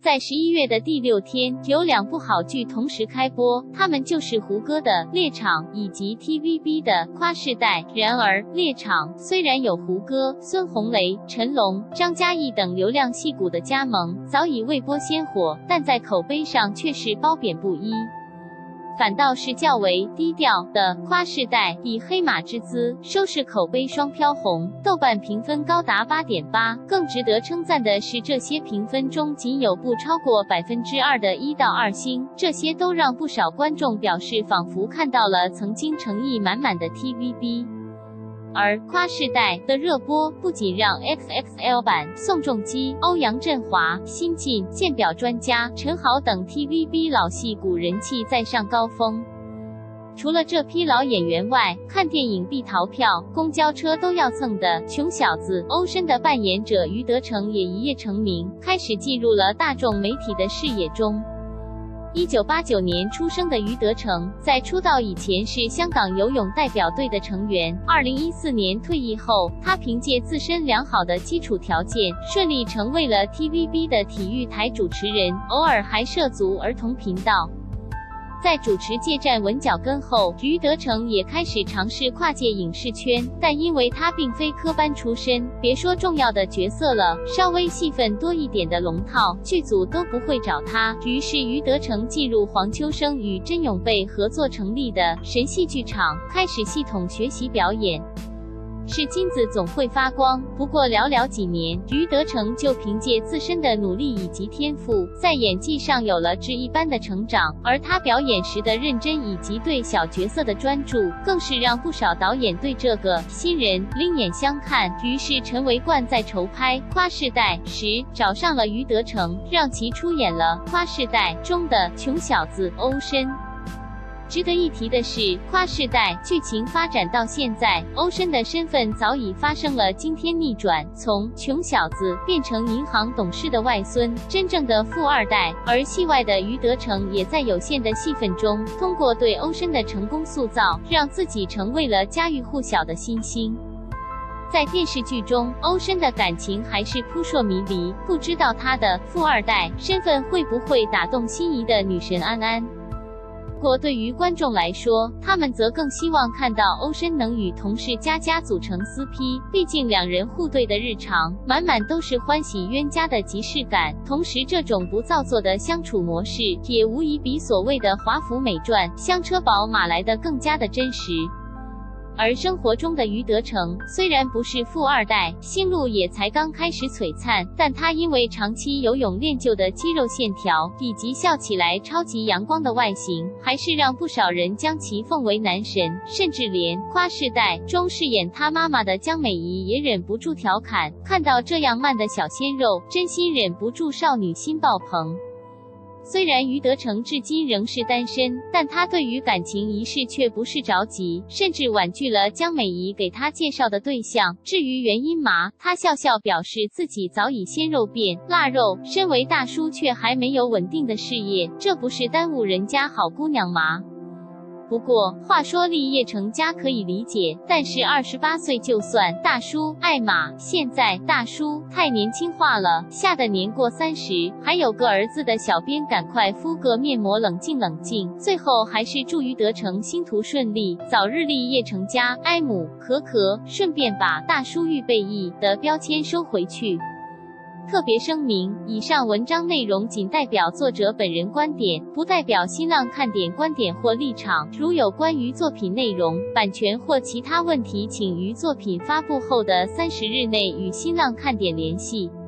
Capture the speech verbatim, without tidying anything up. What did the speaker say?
在十一月的第六天，有两部好剧同时开播，它们就是胡歌的《猎场》以及 T V B 的《跨世代》。然而，《猎场》虽然有胡歌、孙红雷、成龙、张嘉译等流量戏骨的加盟，早已未播先火，但在口碑上却是褒贬不一。反倒是较为低调的《跨世代》以黑马之姿收视口碑双飘红，豆瓣评分高达 八点八。更值得称赞的是，这些评分中仅有不超过 百分之二 的一到二星，这些都让不少观众表示仿佛看到了曾经诚意满满的 T V B。而跨世代的热播不仅让 X X L 版、宋仲基、欧阳震华、新晋、鉴表专家、陈豪等 T V B 老戏骨人气再上高峰。除了这批老演员外，看电影必逃票、公交车都要蹭的穷小子欧申的扮演者余德成也一夜成名，开始进入了大众媒体的视野中。一九八九年出生的余德成，在出道以前是香港游泳代表队的成员。二零一四年退役后，他凭借自身良好的基础条件，顺利成为了 T V B 的体育台主持人，偶尔还涉足儿童频道。在主持界站稳脚跟后，余德成也开始尝试跨界影视圈，但因为他并非科班出身，别说重要的角色了，稍微戏份多一点的龙套，剧组都不会找他。于是余德成进入黄秋生与甄永贝合作成立的神戏剧场，开始系统学习表演。是金子总会发光，不过寥寥几年，余德成就凭借自身的努力以及天赋，在演技上有了质一般的成长，而他表演时的认真以及对小角色的专注，更是让不少导演对这个新人另眼相看。于是陈维冠在筹拍《跨世代》时找上了余德成，让其出演了《跨世代》中的穷小子欧申。值得一提的是，跨世代剧情发展到现在，欧申的身份早已发生了惊天逆转，从穷小子变成银行董事的外孙，真正的富二代。而戏外的余德成也在有限的戏份中，通过对欧申的成功塑造，让自己成为了家喻户晓的新星。在电视剧中，欧申的感情还是扑朔迷离，不知道他的富二代身份会不会打动心仪的女神安安。不过对于观众来说，他们则更希望看到欧申能与同事佳佳组成私批，毕竟两人互怼的日常，满满都是欢喜冤家的即视感。同时，这种不造作的相处模式，也无疑比所谓的华服美传、香车宝马来得更加的真实。而生活中的余德成虽然不是富二代，心路也才刚开始璀璨，但他因为长期游泳练就的肌肉线条，以及笑起来超级阳光的外形，还是让不少人将其奉为男神，甚至连《跨世代》中饰演他妈妈的江美仪也忍不住调侃，看到这样慢的小鲜肉，真心忍不住少女心爆棚。虽然余德成至今仍是单身，但他对于感情一事却不是着急，甚至婉拒了江美仪给他介绍的对象。至于原因嘛，他笑笑表示自己早已鲜肉变腊肉，身为大叔却还没有稳定的事业，这不是耽误人家好姑娘吗？不过，话说立业成家可以理解，但是二十八岁就算大叔爱马，现在大叔太年轻化了，吓得年过三十，还有个儿子的小编赶快敷个面膜冷静冷静。最后还是祝余德成星途顺利，早日立业成家，哀母可可，顺便把大叔预备役的标签收回去。特别声明，以上文章内容仅代表作者本人观点，不代表新浪看点观点或立场。如有关于作品内容、版权或其他问题，请于作品发布后的三十日内与新浪看点联系。